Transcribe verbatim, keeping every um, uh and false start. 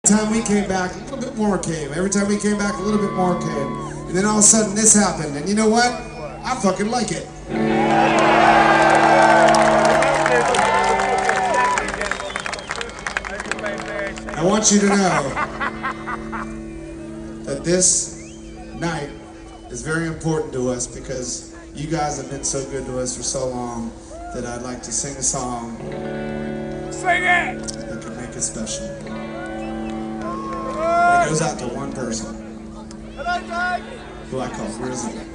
Every time we came back, a little bit more came. Every time we came back, a little bit more came. And then all of a sudden this happened. And you know what? I fucking like it. I want you to know that this night is very important to us because you guys have been so good to us for so long that I'd like to sing a song. Sing it! That can make it special. It goes out to one person, who I call Grizzly.